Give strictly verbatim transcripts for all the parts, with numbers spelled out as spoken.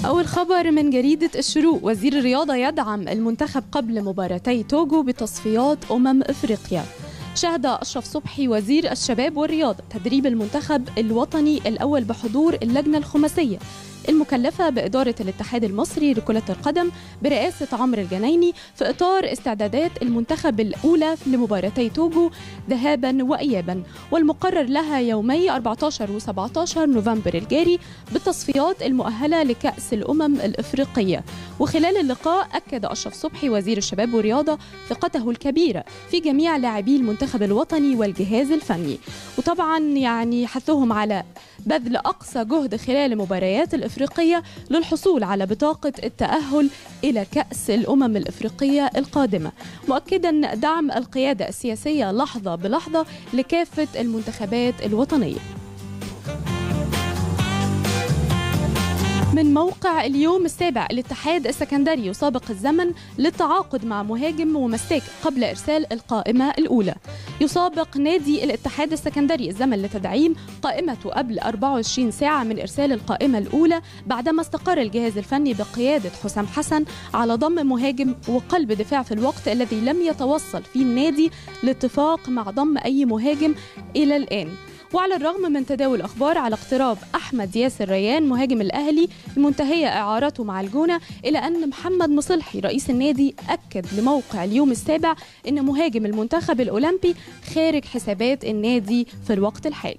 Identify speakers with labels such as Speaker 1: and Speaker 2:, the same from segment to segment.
Speaker 1: أول خبر من جريدة الشروق: وزير الرياضة يدعم المنتخب قبل مباراتي توجو بتصفيات أمم إفريقيا. شهد أشرف صبحي وزير الشباب والرياضة تدريب المنتخب الوطني الأول بحضور اللجنة الخماسية المكلفة بإدارة الاتحاد المصري لكرة القدم برئاسة عمرو الجنايني في إطار استعدادات المنتخب الأولى لمباراتي توجو ذهابا وإيابا، والمقرر لها يومي أربعة عشر و سبعة عشر نوفمبر الجاري بالتصفيات المؤهلة لكأس الأمم الإفريقية. وخلال اللقاء أكد أشرف صبحي وزير الشباب والرياضة ثقته الكبيرة في جميع لاعبي المنتخب الوطني والجهاز الفني، وطبعا يعني حثهم على بذل أقصى جهد خلال المباريات الإفريقية للحصول على بطاقة التأهل إلى كأس الأمم الإفريقية القادمة، مؤكدا دعم القيادة السياسية لحظة بلحظة لكافة المنتخبات الوطنية. من موقع اليوم السابع: الاتحاد السكندري يسابق الزمن للتعاقد مع مهاجم ومساك قبل إرسال القائمة الأولى. يسابق نادي الاتحاد السكندري الزمن لتدعيم قائمته قبل أربعة وعشرين ساعة من إرسال القائمة الأولى، بعدما استقر الجهاز الفني بقيادة حسام حسن على ضم مهاجم وقلب دفاع في الوقت الذي لم يتوصل فيه النادي لاتفاق مع ضم أي مهاجم إلى الآن. وعلى الرغم من تداول الأخبار على اقتراب أحمد ياسر ريان مهاجم الأهلي المنتهية إعارته مع الجونة، إلى أن محمد مصلحي رئيس النادي أكد لموقع اليوم السابع أن مهاجم المنتخب الأولمبي خارج حسابات النادي في الوقت الحالي.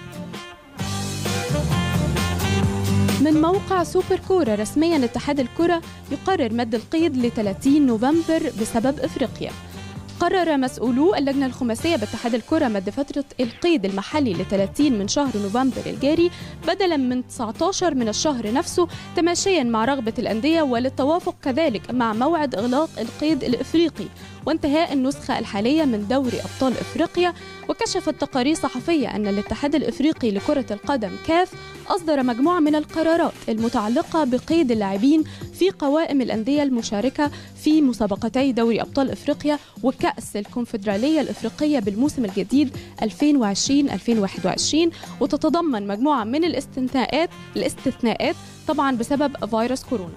Speaker 1: من موقع سوبر كورة: رسميا اتحاد الكرة يقرر مد القيد ل ثلاثين نوفمبر بسبب إفريقيا. قرر مسؤولو اللجنة الخماسية باتحاد الكرة مد فترة القيد المحلي ل ثلاثين من شهر نوفمبر الجاري بدلا من تسعة عشر من الشهر نفسه، تماشيا مع رغبة الأندية وللتوافق كذلك مع موعد إغلاق القيد الإفريقي وانتهاء النسخة الحالية من دوري أبطال إفريقيا. وكشفت تقارير صحفية أن الاتحاد الإفريقي لكرة القدم كاف أصدر مجموعة من القرارات المتعلقة بقيد اللاعبين في قوائم الأندية المشاركة في مسابقتي دوري أبطال إفريقيا وكأس الكونفدرالية الإفريقية بالموسم الجديد ألفين وعشرين ألفين وواحد وعشرين، وتتضمن مجموعة من الاستثناءات الاستثناءات طبعا بسبب فيروس كورونا.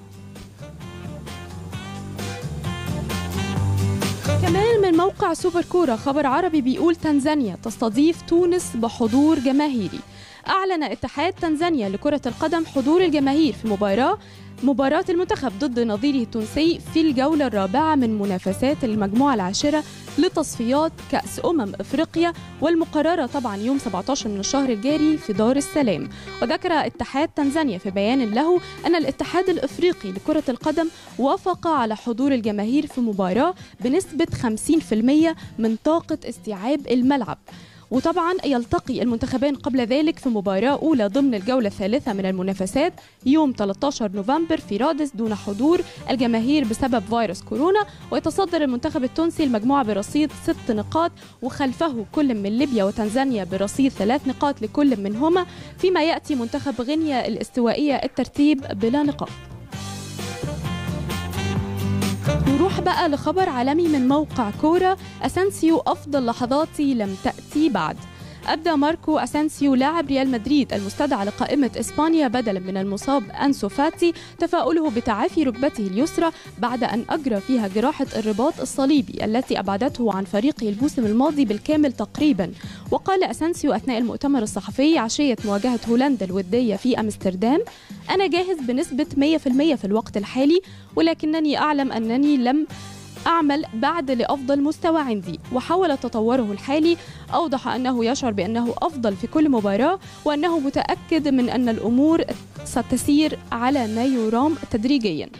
Speaker 1: كمان من موقع سوبر كورة خبر عربي بيقول: تنزانيا تستضيف تونس بحضور جماهيري. أعلن اتحاد تنزانيا لكرة القدم حضور الجماهير في مباراة مباراة المنتخب ضد نظيره التونسي في الجولة الرابعة من منافسات المجموعة العاشرة لتصفيات كأس أمم إفريقيا، والمقررة طبعا يوم سبعة عشر من الشهر الجاري في دار السلام. وذكر اتحاد تنزانيا في بيان له أن الاتحاد الإفريقي لكرة القدم وافق على حضور الجماهير في مباراة بنسبة خمسين بالمئة من طاقة استيعاب الملعب. وطبعا يلتقي المنتخبان قبل ذلك في مباراة أولى ضمن الجولة الثالثة من المنافسات يوم ثلاثة عشر نوفمبر في رادس دون حضور الجماهير بسبب فيروس كورونا. ويتصدر المنتخب التونسي المجموعة برصيد ست نقاط، وخلفه كل من ليبيا وتنزانيا برصيد ثلاث نقاط لكل منهما، فيما يأتي منتخب غينيا الاستوائية الترتيب بلا نقاط. نروح بقى لخبر عالمي من موقع كورة: أسانسيو أفضل لحظاتي لم تأتي بعد. أبدى ماركو أسانسيو لاعب ريال مدريد المستدعى لقائمة إسبانيا بدلا من المصاب أنسو فاتي تفاؤله بتعافي ركبته اليسرى بعد أن أجرى فيها جراحة الرباط الصليبي التي أبعدته عن فريقه الموسم الماضي بالكامل تقريبا. وقال أسانسيو أثناء المؤتمر الصحفي عشية مواجهة هولندا الودية في أمستردام: أنا جاهز بنسبة مئة بالمئة في الوقت الحالي، ولكنني أعلم أنني لم أعمل بعد لأفضل مستوى عندي. وحول تطوره الحالي. أوضح أنه يشعر بأنه أفضل في كل مباراة، وأنه متأكد من أن الأمور ستسير على ما يرام تدريجيا.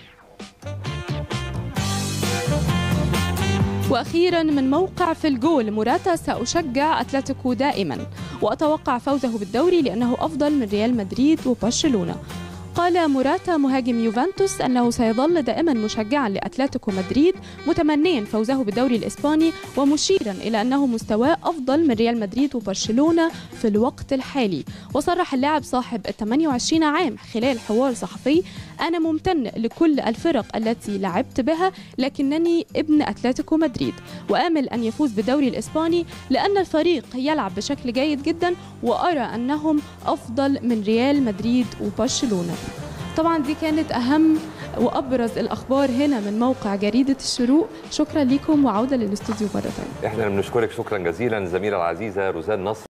Speaker 1: وأخيرا من موقع في الجول: موراتا سأشجع أتلتيكو دائما وأتوقع فوزه بالدوري لأنه أفضل من ريال مدريد وبرشلونة. قال موراتا مهاجم يوفنتوس أنه سيظل دائما مشجعا لأتلتيكو مدريد متمنيا فوزه بالدوري الإسباني، ومشيرا إلى أنه مستواه أفضل من ريال مدريد وبرشلونة في الوقت الحالي. وصرح اللاعب صاحب الثمانية وعشرين عام خلال حوار صحفي: أنا ممتن لكل الفرق التي لعبت بها، لكنني ابن أتلتيكو مدريد وآمل أن يفوز بالدوري الإسباني لأن الفريق يلعب بشكل جيد جدا، وأرى أنهم أفضل من ريال مدريد وبرشلونة. طبعا دي كانت أهم وأبرز الأخبار هنا من موقع جريدة الشروق. شكرا لكم وعودة للاستوديو مرة ثانية.
Speaker 2: احنا بنشكرك شكرا جزيلا الزميلة العزيزة روزان نصر.